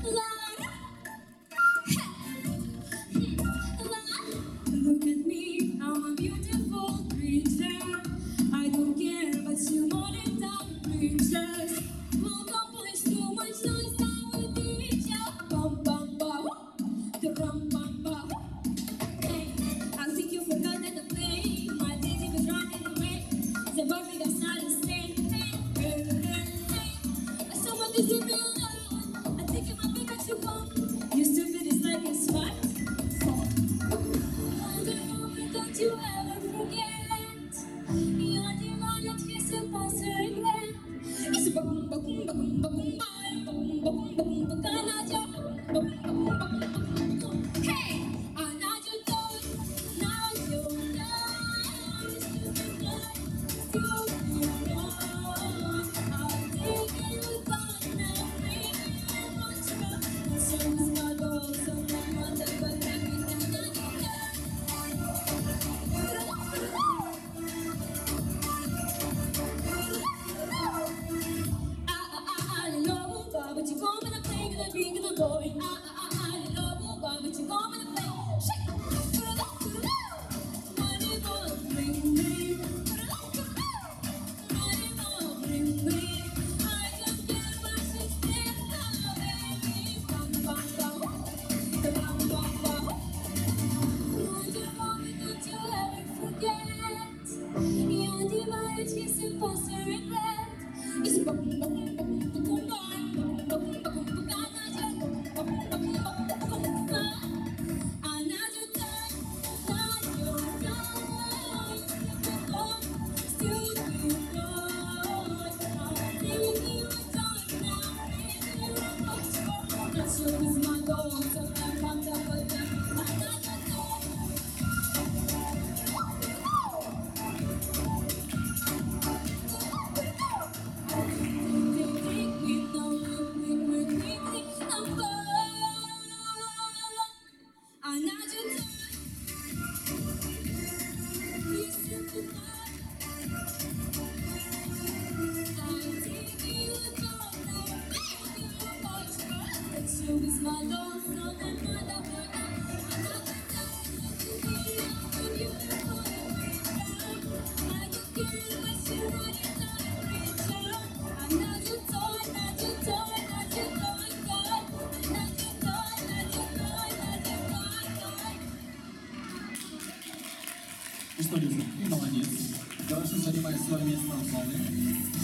Look at me, I'm a beautiful creature. I don't care about you more than dumb creatures. Welcome, please, too much noise, I will teach ya. Bum bum bum, the rum bum bum. Hey, I think you forgot that the play. My daisy was running away. The Barbie got started saying, hey, hey, hey, hey. Someone to leave me alone. I think you might be what you want. You stupid, it's like it's fun. Don't you ever forget, you're the one that you're supposed to regret. It's a boom, boom, boom, boom, boom, boom, boom, boom, boom, boom. Hey, I'm not your toy, now you're not. Still you know, I'll take you back now, baby, much more. So it's not all, so no matter what, everything that you do. But you come and play with a big little boy. I love but you come and play. Shake, money ball, bring me. Money ball, bring me. I just get my sister now, baby. Bum bum bum, bum bum bum. Would you want don't you ever forget? You're the one that you're supposed to regret. It's bum bum bum bum bum bum bum bum bum. Another time, not your time. Still you know. I'm taking you time now. Maybe much more. That's always my goal. So I'm on top of them. Another time. It's my love, so I'm not a another time. You beautiful I don't care what you want, it's not a creature. I'm not your toy, not your toy, not your toy, toy. I'm not your toy, not your toy, not your toy, toy. Ну что, Люся, ты молодец. Хорошо занимаешь свое место в зале.